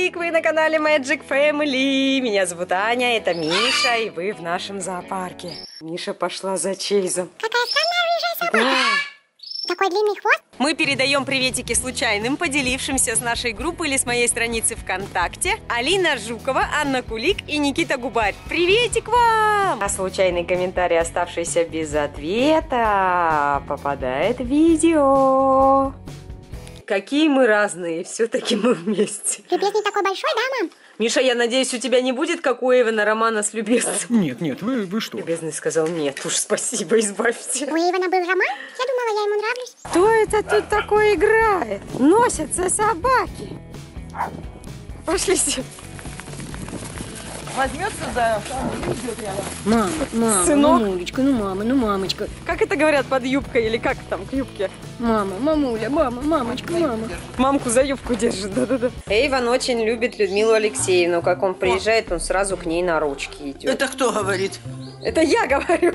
Приветик! Вы на канале Magic Family. Меня зовут Аня, это Миша, и вы в нашем зоопарке. Миша пошла за Чейзом. Какая странная рыжая собака. Да. Такой длинный хвост. Мы передаем приветики случайным, поделившимся с нашей группы или с моей страницы ВКонтакте. Алина Жукова, Анна Кулик и Никита Губарь. Приветик вам! А случайный комментарий, оставшийся без ответа, попадает в видео. Какие мы разные, все-таки мы вместе. Любезный такой большой, да, мам? Миша, я надеюсь, у тебя не будет, как у Эйвена, романа с любезным? Нет, вы что? Любезный сказал, нет уж, спасибо, избавьте. У Эйвена был роман? Я думала, я ему нравлюсь. Кто это тут такой играет? Носятся собаки. Пошли все. Возьмется за Мама, Сынок. мамулечка, мамочка. Как это говорят, под юбкой или как там к юбке? Мама, мамуля, мамочка. Мамку за юбку держит, да-да-да. Эйвен очень любит Людмилу Алексеевну. Как он приезжает, он сразу к ней на ручки идет. Это кто говорит? Это я говорю.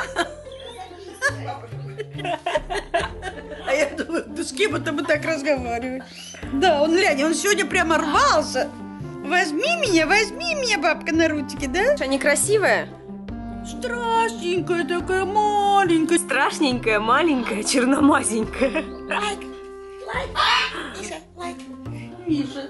А я думаю, да с кем это мы так разговариваем? Да, он глянь, он сегодня прямо рвался. Возьми меня, бабка, на ручки, да? Она некрасивая? Страшненькая такая, маленькая. Страшненькая, маленькая, черномазенькая. Миша.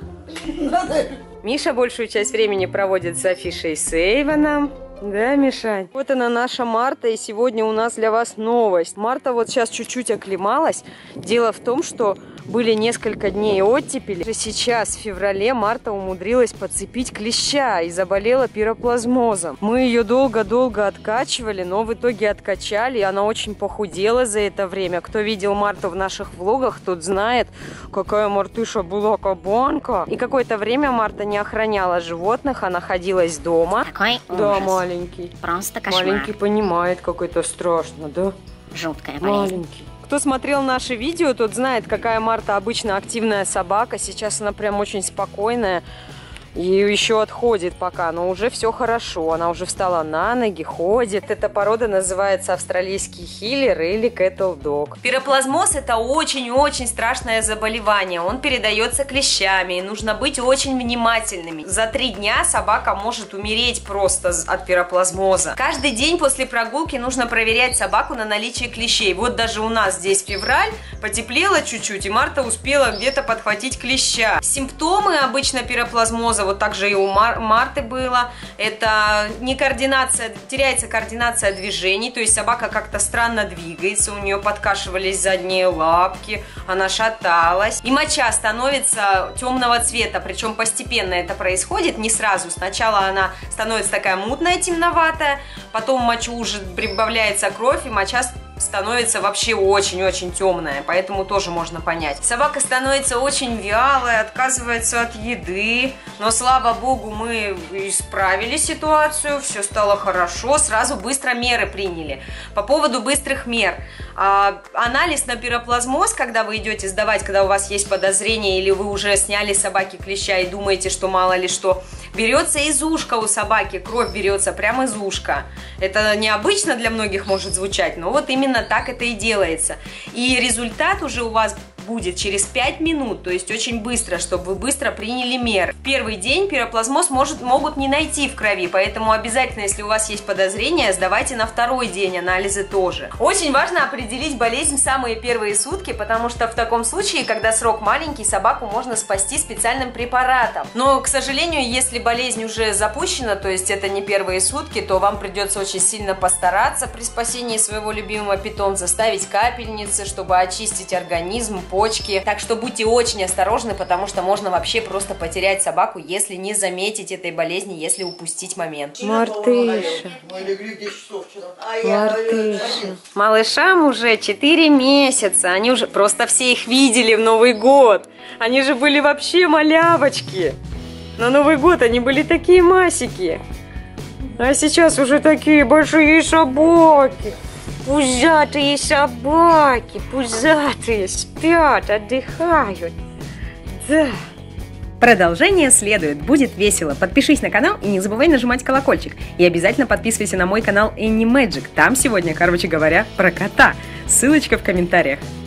Миша большую часть времени проводит с Афишей с Эйвеном. Да, Мишань? Вот она, наша Марта, и сегодня у нас для вас новость. Марта вот сейчас чуть-чуть оклемалась. Дело в том, что были несколько дней оттепели. Сейчас, в феврале, Марта умудрилась подцепить клеща и заболела пироплазмозом. Мы ее долго-долго откачивали, но в итоге откачали, и она очень похудела за это время. Кто видел Марту в наших влогах, тот знает, какая Мартыша была кабанка. И какое-то время Марта не охраняла животных, она ходилась дома. Какой Да, ужас. маленький. Просто кошмар. Маленький понимает, как это страшно, да? Жуткая болезнь. Маленький. Кто смотрел наши видео, тот знает, какая Марта обычно активная собака. Сейчас она прям очень спокойная. И еще отходит пока, но уже все хорошо. Она уже встала на ноги, ходит. Эта порода называется австралийский хиллер или кэтл-дог. Пироплазмоз – это очень-очень страшное заболевание. Он передается клещами, и нужно быть очень внимательными. За 3 дня собака может умереть просто от пироплазмоза. Каждый день после прогулки нужно проверять собаку на наличие клещей. Вот даже у нас здесь февраль, потеплело чуть-чуть, и Марта успела где-то подхватить клеща. Симптомы обычно пироплазмоза, вот так же и у Марты было, это теряется координация движений, то есть собака как-то странно двигается, у нее подкашивались задние лапки, она шаталась. И моча становится темного цвета, причем постепенно это происходит, не сразу. Сначала она становится такая мутная, темноватая, потом в мочу уже прибавляется кровь, и моча становится вообще очень-очень темная, поэтому тоже можно понять. Собака становится очень вялой, отказывается от еды, но, слава богу, мы исправили ситуацию, все стало хорошо, сразу быстро меры приняли. По поводу быстрых мер. Анализ на пироплазмоз, когда вы идете сдавать, когда у вас есть подозрение, или вы уже сняли собаке клеща и думаете, что мало ли что, берется из ушка у собаки, кровь берется прямо из ушка. Это необычно для многих может звучать, но вот именно так это и делается. И результат уже у вас будет через 5 минут, то есть очень быстро, чтобы вы быстро приняли меры. В первый день пироплазмоз могут не найти в крови, поэтому обязательно, если у вас есть подозрения, сдавайте на 2-й день анализы тоже. Очень важно определить болезнь в самые первые сутки, потому что в таком случае, когда срок маленький, собаку можно спасти специальным препаратом. Но, к сожалению, если болезнь уже запущена, то есть это не первые сутки, то вам придется очень сильно постараться при спасении своего любимого питомца, ставить капельницы, чтобы очистить организм, почки. Так что будьте очень осторожны, потому что можно вообще просто потерять собаку, если не заметить этой болезни, если упустить момент. Мартыша. Мартыша. Малышам уже 4 месяца. Они уже просто все их видели в Новый год. Они же были вообще малявочки. На Новый год они были такие масики. А сейчас уже такие большие собаки. Пузатые собаки, пузатые, спят, отдыхают. Да. Продолжение следует, будет весело. Подпишись на канал и не забывай нажимать колокольчик. И обязательно подписывайся на мой канал Annie Magic. Там сегодня, короче говоря, про кота. Ссылочка в комментариях.